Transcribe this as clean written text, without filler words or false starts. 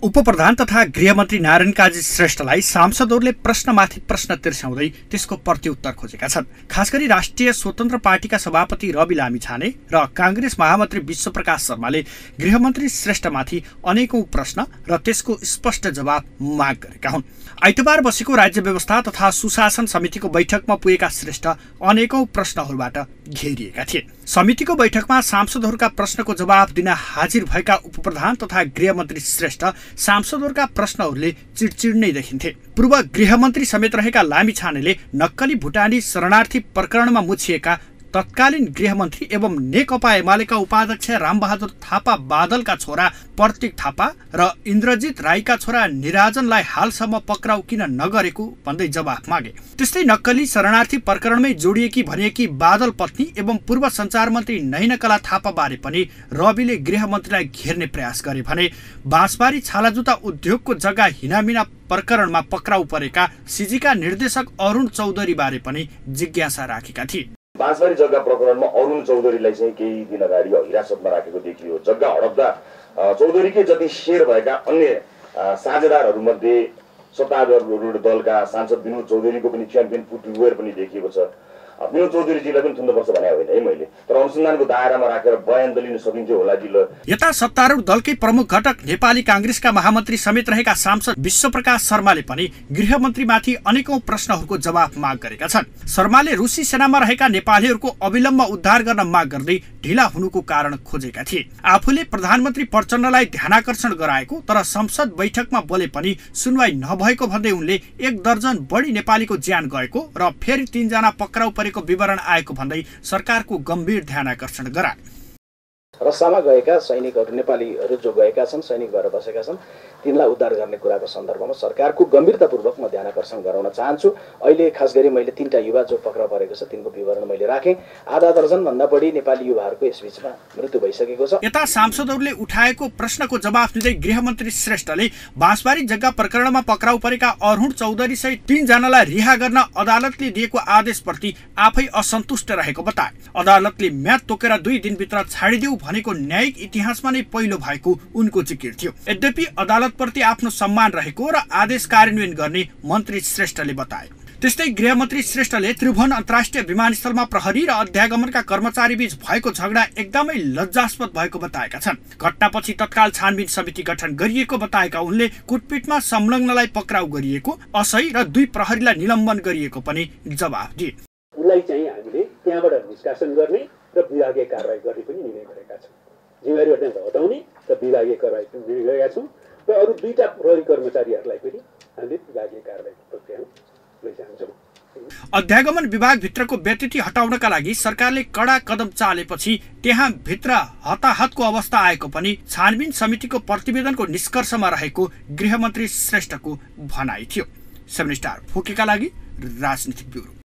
उपप्रधान तथा गृहमन्त्री नारायण काजी श्रेष्ठलाई सांसदहरूले प्रश्नमाथि प्रश्न तिर्स्याउँदै त्यसको प्रत्युत्तर खोजेका छन्। खासगरी राष्ट्रिय स्वतन्त्र पार्टीका सभापति रवि लामिछाने र कांग्रेस महामन्त्री विश्वप्रकाश शर्माले गृहमन्त्री श्रेष्ठमाथि अनेकौं प्रश्न र त्यसको स्पष्ट जवाब माग गरेका हुन्। आइतबार बसेको राज्य व्यवस्था तथा सुशासन समितिको बैठकमा पुगेका श्रेष्ठ अनेकौं प्रश्नहरूबाट घेरिएका थिए। समितिको बैठकमा सांसदहरूका प्रश्नको जवाब दिन हाजिर भएका उपप्रधान तथा गृहमन्त्री श्रेष्ठ सांसदहरूका प्रश्नहरूले चिडचिड नै देखिन्थे। पूर्व गृहमन्त्री समेत रहेका लामिछानेले नक्कली भुटानी शरणार्थी प्रकरणमा मुछिएका तत्कालीन गृहमन्त्री एवं नेकपा एमालेका उपाध्यक्ष रामबहादुर थापा बादलका छोरा प्रतीक थापा र इन्द्रजित राईका छोरा निराजनलाई हालसम्म पक्राउ किन नगरेको भन्दै जवाफ मागे। त्यस्तै नक्कली शरणार्थी प्रकरणमै जोडिएकी भनिएकी बादल पत्नी एवं पूर्व सञ्चार मन्त्री नयनकला थापा बारे पनि रविले गृहमन्त्रीलाई घेर्ने प्रयास गरे भने बाँसबारी छालाजुता उद्योगको जग्गा हिनामिना प्रकरणमा पक्राउ परेका सिजीका निर्देशक अरुण चौधरी बारे पनि जिज्ञासा राखेका थिए। बाँसबारी जग्गा प्रकरणमा अरुण चौधरीलाई चाहिँ केही दिन अगाडि हिरासतमा राखेको देखियो। जग्गा हडप्दा चौधरीकै जति शेयर भएका अन्य साझेदारहरूमध्ये सत्तारूढ दलका सांसद विनोद चौधरीको पनि च्याम्पियन फुटवेयर पनि देखिएको छ। विनोद चौधरीजीलाई पनि थुन्नुपर्छ भने होइन है मैले, तर अनुसन्धानको दायरामा राखेर बयान त लिन सकिन्थ्यो होला कि। यता सत्तारूढ दलकै प्रमुख घटक नेपाली कांग्रेसका महामन्त्री समेत रहेका सांसद विश्वप्रकाश शर्माले पनि गृहमन्त्रीमाथि अनेकौं प्रश्नहरूको जवाफ माग गरेका छन्। शर्माले रुसी सेनामा रहेका नेपालीहरूको अविलम्ब उद्धार गर्न माग गर्दै ढिला हुनुको कारण खोजेका थिए। आफूले प्रधानमन्त्री प्रचण्डलाई ध्यानाकर्षण गराएको तर संसद बैठकमा बोले पनि सुनवाई नभएको भन्दै उनले 1 दर्जन बढी नेपालीको ज्यान गएको र फेरि 3 जना पक्राउ परेको विवरण आएको भन्दै सरकारको गम्भीर ध्यानाकर्षण गराए। रसामा गएका सैनिकहरू नेपालीहरू जो गएका छन्, सैनिक भएर बसेका छन्, तिनलाई उद्धार गर्ने कुराको सन्दर्भमा सरकारको गम्भीरतापूर्वक म ध्यानाकर्षण गराउन चाहन्छु। अहिले खास गरी मैले 3टा युवा जो पक्राउ परेको छ तिनको विवरण मैले राखेँ। आधा दर्जन भन्दा बढी नेपाली युवाहरूको यसबीचमा मृत्यु भइसकेको छ। यता सांसदहरूले उठाएको प्रश्नको जवाफ दिँदै गृहमन्त्री श्रेष्ठले बाँसबारी जग्गा प्रकरणमा पक्राउ परेका अरुण चौधरी सहित 3 जनालाई रिहा गर्न अदालतले दिएको आदेशप्रति आफै असन्तुष्ट रहेको बताए। अदालतले म्याद तोकेर 2 दिनभित्र छाडिदेऊ भनेको न्यायिक इतिहासमा नै पहिलो भएको उनको जिकिर थियो। यद्यपि अदालतप्रति आफ्नो सम्मान रहेको र आदेश कार्यान्वयन गर्ने मन्त्री श्रेष्ठले बताए। त्यस्तै गृहमन्त्री श्रेष्ठले त्रिभुवन अन्तर्राष्ट्रिय विमानस्थलमा प्रहरी र अध्यागमनका कर्मचारी बीच भएको झगडा एकदमै लज्जास्पद भएको बताएका छन्। घटनापछि तत्काल छानबिन समिति गठन गरिएको बताएका उनले कुटपिटमा संलग्नलाई पक्राउ गरिएको, असही र 2 प्रहरीलाई निलम्बन गरिएको पनि जवाफ दिए। उनलाई चाहिँ हामीले त्यहाँबाट निष्कासन गर्ने र विभागीय कारबाही गर्ने पनि निर्णय गरेका छौँ। जिम्मेवारी हटाउने र विभागीय कारबाही पनि गरेका छौँ र अरू 2टा प्रहरी कर्मचारीहरूलाई पनि हामीले विभागीय कारबाही प्रक्रियामा लैजान्छौँ। अध्यागमन विभागभित्रको व्यतिथि हटाउनका लागि सरकारले कडा कदम चालेपछि त्यहाँ भित्र हताहतको अवस्था आएको पनि छानबिन समितिको प्रतिवेदनको निष्कर्षमा रहेको गृहमन्त्री श्रेष्ठको भनाइ थियो। 7 स्टार फोकेका लागि राजनीतिक ब्युरो।